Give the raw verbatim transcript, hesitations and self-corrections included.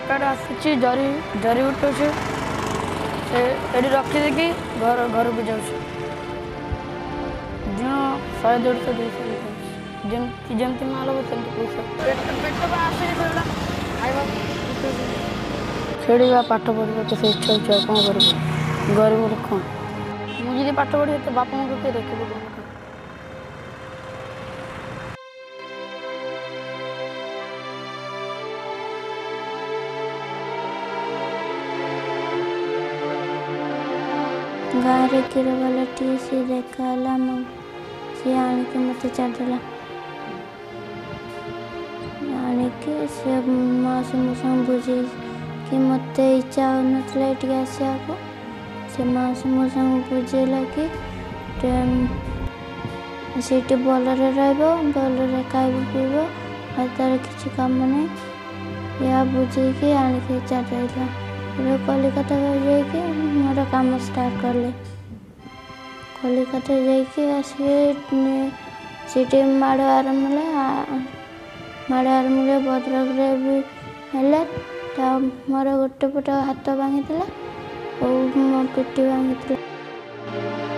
सरकार आसी जरी जरी उठे से रखीदे घर घर को जाऊँ दिन शहे डेढ़ सौ दुई सौ जमती माल हम पैसा खेड़ा पाठ पढ़ा तो से इच्छा इच्छा कौन कर गरीब लोक मुझे पाठ पढ़ी तो बापा माँ को देखे गाँव में कीर वाला टी सी देखा सी आनिक मत छाड़देला आनिक से मौसी मुसा बुझे कि मत इच्छा हो नाला आसा को से मौसी मुसा बुझेला कि सीट भलरे भलरे खाइब पीब और तार किसी कम नहीं या बुझे आनिक छाड़देला कलिकता जाइए मोर काम स्टार्ट कले कलिकता जाइए माड़ आरम्भ माड़ आरम्भ भद्रक भी है मोर गोटे पट हाथ भांगी और मो पिटी भांगी।